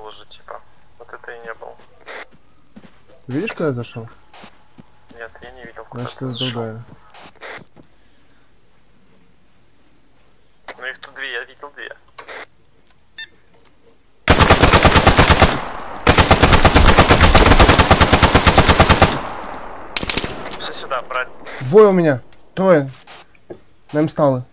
уже, типа. Вот это и не был. Видишь, куда я зашел? Нет, я не видел, куда Значит, ты это зашел. другая. Ну их тут две, я видел две. Все сюда, брать. Двое у меня. Трое. Нам стало.